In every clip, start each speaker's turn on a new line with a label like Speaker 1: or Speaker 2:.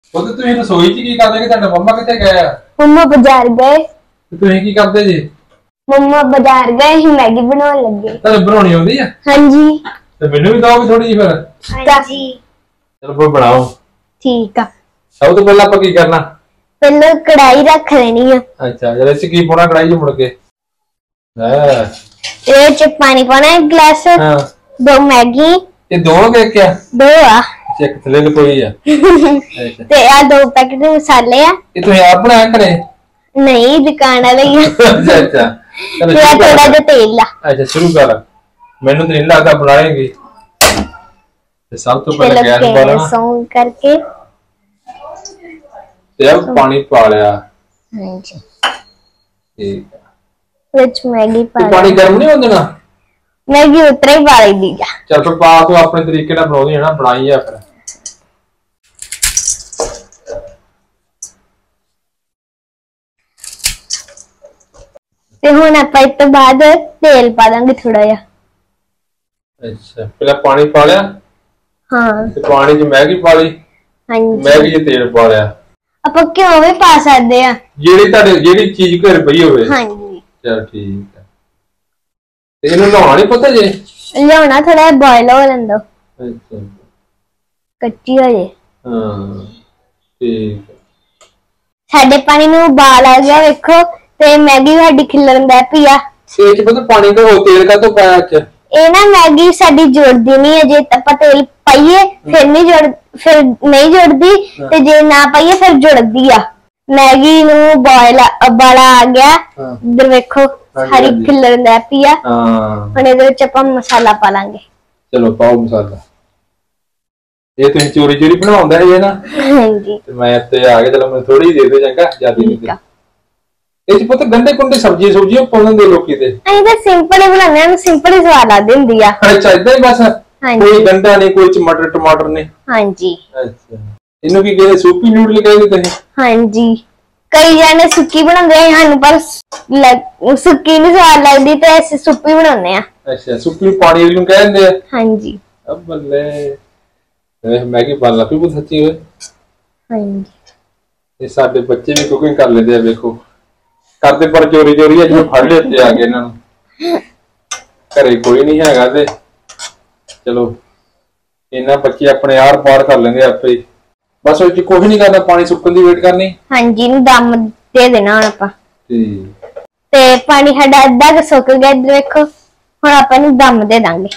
Speaker 1: ਉਹ ਤੇ ਤੁਸੀਂ ਰਸੋਈ 'ਚ ਕੀ ਕਰਦੇ ਕਿ ਤੁਹਾਡੇ ਮੰਮਾ ਕਿੱਥੇ ਗਏ ਆ?
Speaker 2: ਮੰਮਾ ਬਾਜ਼ਾਰ ਗਏ।
Speaker 1: ਤੁਸੀਂ ਕੀ ਕਰਦੇ ਜੀ?
Speaker 2: ਮੰਮਾ ਬਾਜ਼ਾਰ ਗਏ ਹੀ ਮੈਗੀ ਬਣਾਉਣ ਲੱਗੇ।
Speaker 1: ਤੁਹਾਨੂੰ ਬਣਾਉਣੀ ਆਉਂਦੀ ਆ?
Speaker 2: ਹਾਂਜੀ।
Speaker 1: ਤੇ ਮੈਨੂੰ ਵੀ ਦਿਓਗੇ ਥੋੜੀ ਜਿਹੀ ਫਿਰ?
Speaker 2: ਹਾਂਜੀ।
Speaker 1: ਚਲੋ ਫਿਰ ਬਣਾਓ।
Speaker 2: ਠੀਕ ਆ।
Speaker 1: ਸਭ ਤੋਂ ਪਹਿਲਾਂ ਆਪਾਂ ਕੀ ਕਰਨਾ?
Speaker 2: ਪਹਿਲਾਂ ਕੜਾਈ ਰੱਖ ਲੈਣੀ ਆ।
Speaker 1: ਅੱਛਾ ਜਦ ਇਸ ਕੀ ਪਾਉਣਾ ਕੜਾਈ 'ਚ ਮੁੜ ਕੇ?
Speaker 2: ਇਹ 'ਚ ਪਾਣੀ ਪਾਉਣਾ 1 गिलास।
Speaker 1: ਹਾਂ।
Speaker 2: 2 मैगी।
Speaker 1: ਇਹ ਦੋ ਕੇ ਕਿਆ?
Speaker 2: 2 ਆ।
Speaker 1: ਇੱਕ ਥੱਲੇ ਲਕੋਈ ਆ।
Speaker 2: ਤੇ ਆ 2 पैकेट मसाले आ।
Speaker 1: ਇਹ ਤੁਸੀਂ ਆਪ ਬਣਾਇਆ ਘਰੇ?
Speaker 2: नहीं दुकान वाले ही।
Speaker 1: अच्छा अच्छा चलो
Speaker 2: थोड़ा थोड़ा जो तेल ला।
Speaker 1: अच्छा शुरू कर। मैंने तो नहीं लगता बनाएंगी। सब तो पहले गैस बालना
Speaker 2: ऑन करके
Speaker 1: ते अब पानी पा लिया।
Speaker 2: हां जी
Speaker 1: ठीक है।
Speaker 2: विच मैगी पा।
Speaker 1: पानी गर्म नहीं होने देना?
Speaker 2: मैगी उतरे ही पा दी जा।
Speaker 1: चल फिर पा तो अपने तरीके ਨਾਲ ਬਣਾਉਣੀ ਹੈ ਨਾ ਬਣਾਈ ਆ ਫਿਰ।
Speaker 2: ਤੇ ਹੁਣ ਆਪਾਂ ਇਸ ਤੋਂ ਬਾਅਦ ਤੇਲ ਪਾ ਦਾਂਗੇ ਥੋੜਾ ਜਿਹਾ।
Speaker 1: ਅੱਛਾ ਪਹਿਲਾਂ ਪਾਣੀ ਪਾ ਲਿਆ?
Speaker 2: ਹਾਂ।
Speaker 1: ਤੇ ਪਾਣੀ 'ਚ ਮੈਗੀ ਪਾ ਲਈ?
Speaker 2: ਹਾਂਜੀ।
Speaker 1: ਮੈਗੀ 'ਚ ਤੇਲ ਪਾ ਲਿਆ?
Speaker 2: ਆਪਾਂ ਘਿਓ ਵੀ ਪਾ ਸਕਦੇ ਆ।
Speaker 1: ਜਿਹੜੀ ਚੀਜ਼ ਘਰ ਪਈ ਹੋਵੇ।
Speaker 2: ਹਾਂਜੀ।
Speaker 1: ਚਲ ਠੀਕ ਹੈ। ਤੇ ਇਹਨੂੰ ਲਾਉਣਾ ਨਹੀਂ ਪਤਾ ਜੇ?
Speaker 2: ਲਿਆਉਣਾ ਥੋੜਾ ਬੋਇਲ ਹੋ ਲੈਂਦਾ।
Speaker 1: ਅੱਛਾ
Speaker 2: ਕੱਚੀ ਹੋ ਜੇ।
Speaker 1: ਹਾਂ ਠੀਕ ਹੈ।
Speaker 2: ਸਾਡੇ ਪਾਣੀ ਨੂੰ ਉਬਾਲ ਆ ਗਿਆ ਵੇਖੋ ਤੇ ਮੈਗੀ ਸਾਡੀ ਖਿਲਰਨ ਦਾ ਪਿਆ।
Speaker 1: ਇਹ ਚ ਪਤਾ ਪਾਣੀ ਦਾ ਹੋਰ ਤੇਲ ਕਾਹਤੋਂ ਪਾਇਆ ਚ? ਇਹ
Speaker 2: ਨਾ ਮੈਗੀ ਸਾਡੀ ਜੁੜਦੀ ਨਹੀਂ ਹੈ। ਜੇ ਆਪਾਂ ਤੇਲ ਪਾਈਏ ਫਿਰ ਨਹੀਂ ਜੁੜਦੀ ਤੇ ਜੇ ਨਾ ਪਾਈਏ ਫਿਰ ਜੁੜਦੀ ਆ। ਮੈਗੀ ਨੂੰ ਬੋਇਲ ਉਬਾਲਾ ਆ ਗਿਆ। ਇਧਰ ਵੇਖੋ ਸਾਰੀ ਖਿਲਰਨ ਦਾ ਪਿਆ। ਹੁਣ ਇਹਦੇ ਵਿੱਚ ਆਪਾਂ ਮਸਾਲਾ ਪਾ ਲਾਂਗੇ। ਚਲੋ
Speaker 1: ਪਾਓ ਮਸਾਲਾ। ਇਹ ਤੁਸੀਂ ਚੋਰੀ ਚੋਰੀ ਬਣਾਉਂਦਾ ਹੈ ਨਾ?
Speaker 2: ਹਾਂਜੀ।
Speaker 1: ਤੇ ਮੈਂ ਇੱਥੇ ਆ ਕੇ ਚਲੋ ਮੈਨੂੰ ਥੋੜੀ ਦੇ ਦਿਓ ਚੰਗਾ ਜਿਆਦਾ ਨਹੀਂ। ਇਹ ਚ ਪਤਾ ਗੰਡੇ ਗੁੰਡੇ ਸਬਜ਼ੀਆਂ ਪਾਉਣ ਦੇ ਲੋਕੀ ਤੇ
Speaker 2: ਅਸੀਂ ਤਾਂ ਸਿੰਪਲ ਹੀ ਬਣਾਉਂਦੇ ਹਾਂ। ਸਿੰਪਲ ਹੀ ਸਵਾਦ ਲੱਗਦੀ ਹੁੰਦੀ ਆ।
Speaker 1: ਅੱਛਾ ਇਦਾਂ ਹੀ ਬਸ? ਕੋਈ ਗੰਡਾ ਨਹੀਂ ਕੋਈ ਮਟਰ ਟਮਾਟਰ ਨਹੀਂ? ਹਾਂਜੀ। ਅੱਛਾ ਇਹਨੂੰ ਕੀ ਕਹਿੰਦੇ ਸੁੱਕੀ ਨੂਡਲ ਕਹਿੰਦੇ ਤੁਸੀਂ? ਹਾਂਜੀ
Speaker 2: ਕਈ ਜਾਣੇ ਸੁੱਕੀ ਬਣਾਉਂਦੇ ਆ ਸਾਨੂੰ ਪਰ ਸੁੱਕੀ ਨਹੀਂ ਸਵਾਦ ਲੱਗਦੀ ਤੇ ਅਸੀਂ ਸੁੱਕੀ ਬਣਾਉਂਦੇ ਆ।
Speaker 1: ਅੱਛਾ ਸੁੱਕੀ ਪਾਣੀ ਨੂੰ ਕਹਿੰਦੇ ਆ?
Speaker 2: ਹਾਂਜੀ।
Speaker 1: ਅਬ ਬੱਲੇ मैगी बन ला बहुत अच्छी हुए। ये साडे बच्चे भी कुकिंग कर लेते हैं देखो करते पर चोरी चोरी अज फड़ लेते आगे इन्हों घरे कोई नहीं हैगा ते चलो इन्ना बच्चे अपने आर पार कर लेंगे आपे बस कुछ नहीं करना पानी सुकन की वेट करनी।
Speaker 2: हाँ जी दम दे देना हुण आपां ते पानी साडा अद्धा क सुक गया। इधर देखो हुण आपां नूं दम दे दांगे।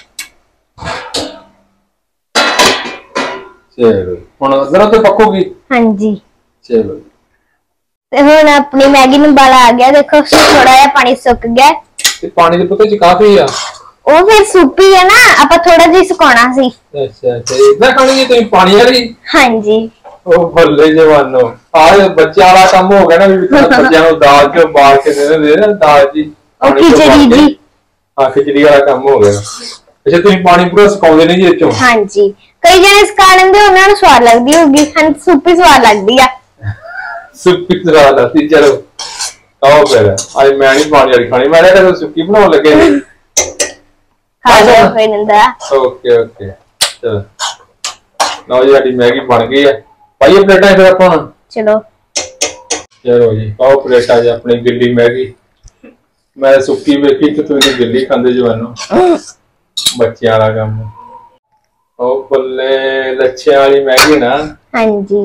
Speaker 1: चलो हुण जरा तो पकोगी? हाँ जी। चलो
Speaker 2: ते हुण अपनी मैगी नूं उबाला आ गया। देखो थोड़ा जिहा पानी सुक गया।
Speaker 1: ते पानी दे पते च काफी आ
Speaker 2: ओ फिर सूपी है ना आपां थोड़ा जिहा सुकाउणा सी।
Speaker 1: अच्छा अच्छा इदां खानी है तुसीं पानी वाली? हाँ जी। ओ भले जवानो आज बच्चा वाला काम हो गया ना भी बच्चों नूं दाल च उबाल के दे ना दाल जी
Speaker 2: खिचड़ी जी।
Speaker 1: हां खिचड़ी वाला काम हो गया। अच्छा तुसीं पानी पूरा सुकाउंदे नहीं जी इचों? हाँ
Speaker 2: जी कई जने सुका लेंदे उन्हां नूं स्वाद लगदी होगी। हां सूपी स्वाद लगदी आ।
Speaker 1: सूपी स्वाद लगदी चलो आओ फिर आज मैं नहीं पानी वाली खानी मैं कहता सुक्की बनाउण लगे
Speaker 2: खा लो फिर नंदा।
Speaker 1: ओके ओके चलो लो जी साडी मैगी बन गई है पाइए प्लेटां फिर आपां। चलो चलो जी पाओ प्लेटां जी अपनी गिल्ली मैगी। मैं सुक्की वेखी ते तुसीं गिल्ली खांदे जवानो बच्चियां वाला काम। ओ बल्ले लच्छे वाली मैगी ना? हाँ जी।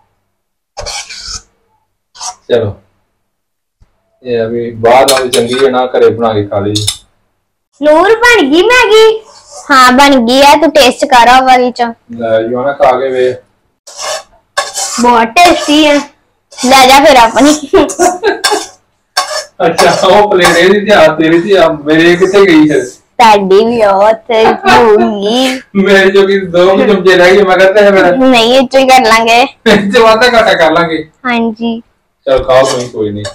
Speaker 1: चलो ये अभी बाद वाली चंगी है ना घरे बना के खा ली।
Speaker 2: नूर बन गई मैगी? हाँ बन गई है तू टेस्ट कर वाली च
Speaker 1: ले यो ना खा के वे
Speaker 2: बहुत टेस्टी है। ले जा फिर अपनी।
Speaker 1: अच्छा वो प्लेट ए दी तेरी थी मेरे किथे गई है?
Speaker 2: साडी भी बहुत होगी
Speaker 1: मेरे जो कि 2 चमचे रह गए मैं कहता है मेरा
Speaker 2: नहीं ये तो कर लांगे
Speaker 1: इससे वादा काटा कर लांगे।
Speaker 2: हाँ जी
Speaker 1: चल खाओ कोई नहीं।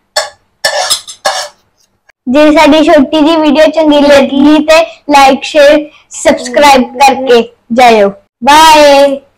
Speaker 2: जे साडी छोटी जी वीडियो चंगी लगी ते लाइक शेयर सब्सक्राइब करके जाओ। बाय।